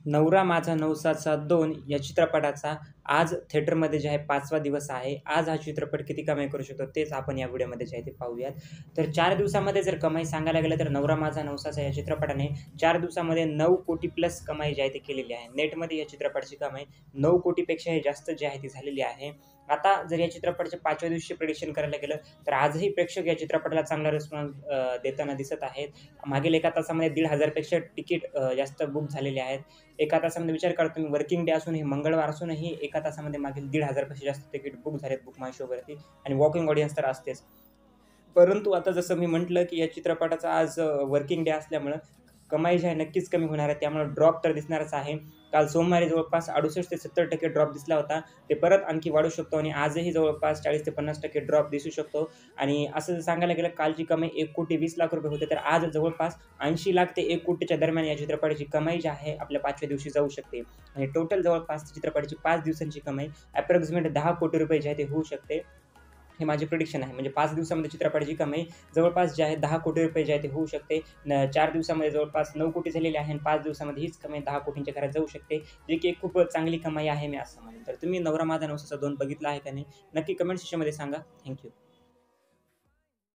नवरा माझा नवसाचा 2 या चित्रपटाचा आज थिएटरमध्ये जे आहे 5वा दिवस आहे. आज हा चित्रपट किती कमाई करू शकतो तेच आपण या व्हिडिओमध्ये जे आहे ते पाहूयात. तर 4 दिवसामध्ये जर कमाई सांगायला गेलं तर नवरा माझा नवसाचा या चित्रपटाने 4 दिवसामध्ये 9 कोटी प्लस कमाई जी आहे ती केलेली आहे. नेटमध्ये या चित्रपटाची कमाई 9 कोटीपेक्षाही जास्त जी आहे ती झालेली आहे. आता जर या चित्रपटाच्या 5व्या दिवशी प्रेडिक्शन करायला गेलं तर आजही प्रेक्षक या चित्रपटाला चांगला रिस्पॉन्स देताना दिसत आहेत. मागील एका तासामध्ये 1,500 पेक्षा तिकीट जास्त बुक झालेले आहेत. एका तासामध्ये विचार करा तुम्ही वर्किंग डे असूनही, मंगळवार असूनही एका तासामध्ये मागील 1,500 पेक्षा जास्त तिकीट बुक झालेत बुक माय शोवरती आणि वॉकिंग ऑडियन्स तर असतेच. परंतु आता जसं मी म्हटलं, की या चित्रपटाचा आज वर्किंग डे असल्यामुळं कमाई जी आहे नक्कीच कमी होणार आहे. त्यामुळे ड्रॉप तर दिसणारच आहे. काल सोमवारी जवळपास 68% ते 70% ड्रॉप दिसला होता. ते परत आणखी वाढू शकतो आणि आजही जवळपास 40% ते 50% ड्रॉप दिसू शकतो. आणि असं जर सांगायला गेलं कालची कमाई 1,20,00,000 रुपये होते, तर आज जवळपास 80,00,000 ते 1,00,00,000च्या दरम्यान या चित्रपटाची कमाई जी आहे आपल्या 5व्या दिवशी जाऊ शकते. आणि टोटल जवळपास चित्रपटाची 5 दिवसांची कमाई अप्रॉक्सिमेट 10 कोटी रुपये जे आहे ते होऊ शकते. हे माझे प्रिडिक्शन आहे. म्हणजे 5 दिवसामध्ये चित्रपटाची कमाई जवळपास जी आहे 10 कोटी रुपये जे आहे ते होऊ शकते. 4 दिवसामध्ये जवळपास 9 कोटी झालेली आहे आणि 5 दिवसामध्ये हीच कमाई 10 कोटींच्या घरात जाऊ शकते. जी की एक खूप चांगली कमाई आहे मी असं म्हणेन. तर तुम्ही नवरा माझा नवसाचा 2 बघितला आहे का नाही? नक्की कमेंट सेक्शनमध्ये सांगा. थँक